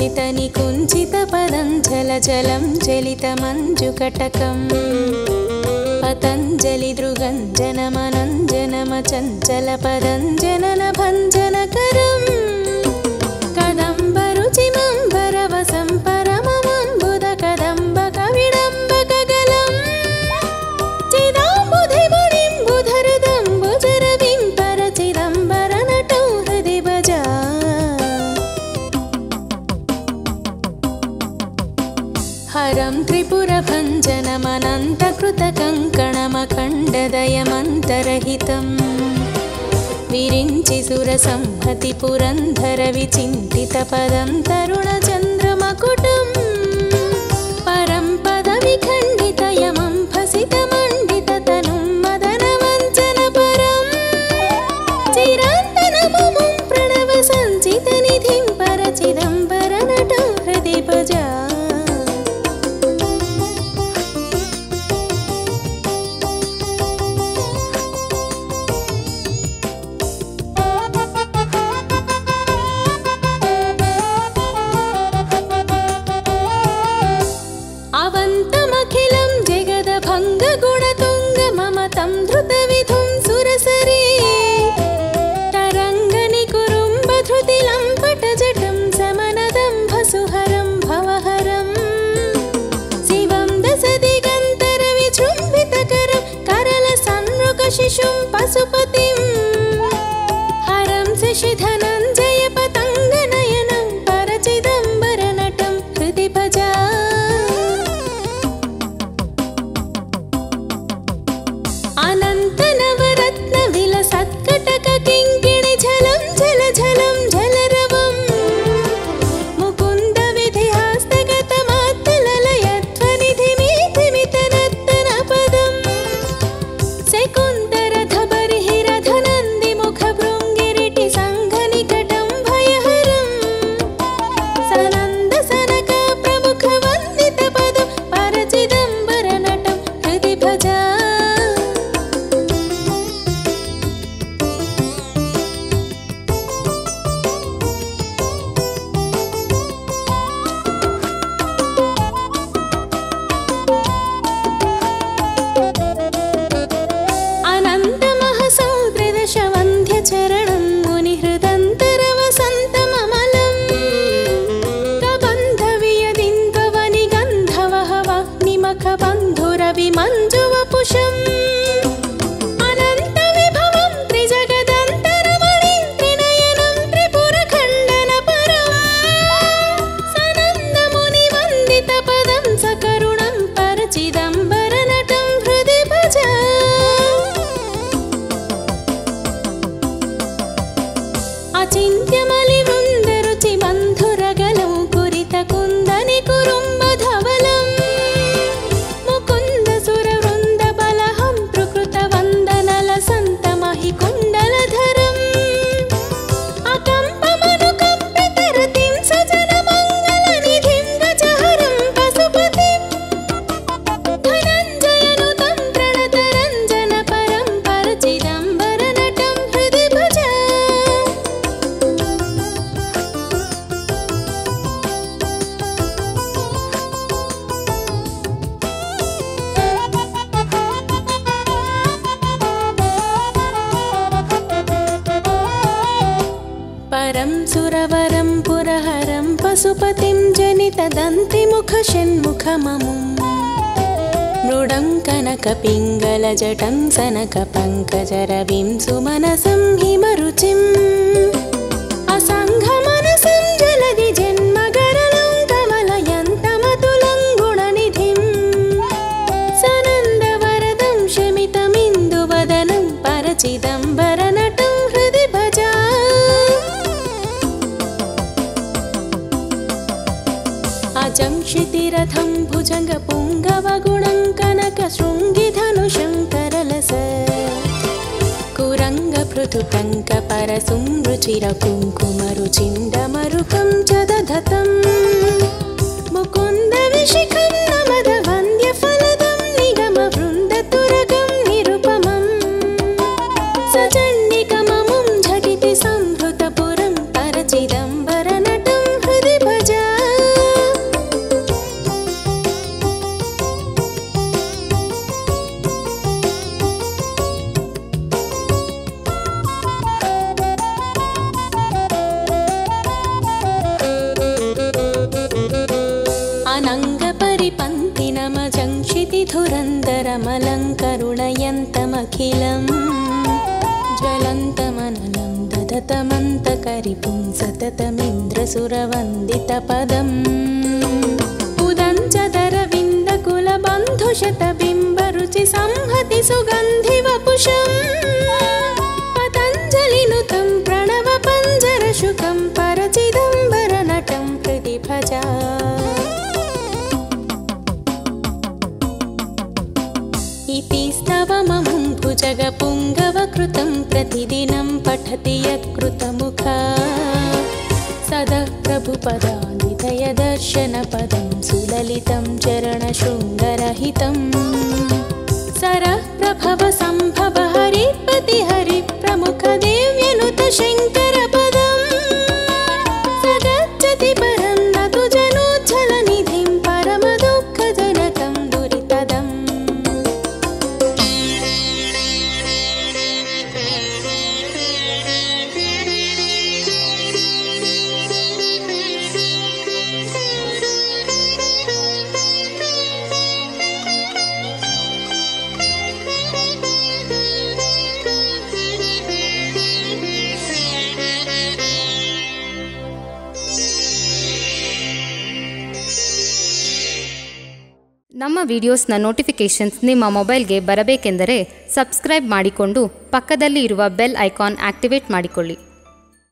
कुञ्चितपदं जलजलं चलितमञ्जुकटकं पतञ्जलिदृगञ्जनमनञ्जनमचञ्चलपदं जननभञ्जनकरम् कदम्बरुचिमम्बरवसं परममम्बुदकदम्बकविडम्बकगलम् चिदाम्बुधिमणिं बुधरदम्बुजरविं परचिदम्बरनटौ हृदि भजा हरं त्रिपुरभञ्जनमनन्तकृतकङ्कणमखण्डदयमन्तरहितं विरिञ्चि सुरसंहति पुरन्धरविचिन्तितपदं तरुणचन्द्रमकुटं परं पदविखण्डितयमं फसितमण्डिततनुं मदनवञ्चनपरं चिरन्तनममुं प्रणवसञ्चितनिधिं परचिदम्बरनटौ हृदि भजा अवन्तमखिलं जगदभङ्गगुणतुङ्गममतं धृतविधुं सुरसरे तरङ्गनिकुरुम्बधृतिलम्पटजटं समनदम्भसुहरं भवहरं शिवं दशदिगन्तरविजृम्भितकरं करलसंमृगशिशुं पशुपतिं हरं शशिधनञ्जयपतङ्गनयनं परचिदम्बरनटं हृदि भजा अनन्तनवरत्नविलसत्कटककिङ्किणिझलं झलझलं झलरवं मुकुन्दविधिहास्तगतमात्तललयध्वनिधिमितिमितनर्तनपदं शकुन्तरधबर्हिरधनन्दिमुखभृङ्गिरिटिसङ्घनिकटं भयहरं सनन्दसनकाप्रमुखवन्दितपदं परचिदम्बरनटं हृदि भजा अनन्तमहसौत्रिदशवन्ध्यचरणं मुनिहृदन्तरवसन्तममलं कबन्धवियदिन्दवनिगन्धवहवाग्निमखबन्धुरविमञ्जुवपुषम् अनन्तविभवं त्रिजगदन्तरमणिं त्रिनयनं त्रिपुरखण्डनपरं सनन्दमुनिवन्दितपदं सकरुणं परचिदम्बरनटं हृदि भजा अचिन्त्यमलिवृन्दरुचिबन्धुरगलं कुरितकुन्दनिकुरुम्बधवलं मुकुन्दसुरवृन्दबलहं प्रकृतवन्दनलसन्तमहिकुण्डलधरम् अकम्पमनुकम्पितरतिं सजनमङ्गलनिधिं गजहरं पशुपतिं धनञ्जयनुतं प्रणतरञ्जनपरं परचिदम्बरनटं हृदि भजा परं सुरवरं पुरहरं पशुपतिं जनितदन्तिमुखषण्मुखममुं मृडङ्कनकपिङ्गलजटं सनकपङ्कजरविं सुमनसं हिमरुचिम् असङ्घमनसं जलधि जन्मगरलं कमलयन्तमतुलं गुणनिधिं सनन्दवरदं शमितमिन्दुवदनं परचिदम्बरनटं हृदि भजा अजं क्षितिरथं भुजङ्गपुङ्गवगुणं कनकशृङ्गिधनुषं करलस कुरङ्गपृथुटङ्कपरसुं रुचिरकुङ्कुमरुचिण्डमरुकं च दधतं मुकुन्दविशिखं नमदवन्द्यफलदं निगमवृन्दतुरगं निरुपमं सचण्डिकममुं झटिति संहृतपुरं परचिदम्बरनटं हृदि भजा ज्वलन्तमननं दधतमन्तकरिपुं सततमिन्द्रसुरवन्दितपदम् उदञ्चदरविन्दकुलबन्धुशतबिम्बरुचि संहति सुगन्धिवपुषम् पतञ्जलिनुतं प्रणवपञ्जरशुकं परचिदम्बरनटं हृदि भजा इति स्तवममुं भुजगपुङ्गवकृतं प्रतिदिनं पठति यकृतमुखा सदा प्रभुपदानिधयदर्शनपदं सुललितं चरणशृङ्गरहितं सरः प्रभव सम्भव हरिपति हरिप्रमुखदेव्यनुत शङ्करपदं सगच्छति परं न तु जनोज्ज्वलनिधिं परमदुःखजनकं दुरितदम् ನಮ್ಮ ವಿಡಿಯೋಸ್ನ ನೋಟಿಫಿಕೇಷನ್ಸ್ ನಿಮ್ಮ ಮೊಬೈಲ್ಗೆ ಬರಬೇಕೆಂದರೆ ಸಬ್ಸ್ಕ್ರೈಬ್ ಮಾಡಿಕೊಂಡು ಪಕ್ಕದಲ್ಲಿ ಇರುವ ಬೆಲ್ ಐಕಾನ್ ಆಕ್ಟಿವೇಟ್ ಮಾಡಿಕೊಳ್ಳಿ.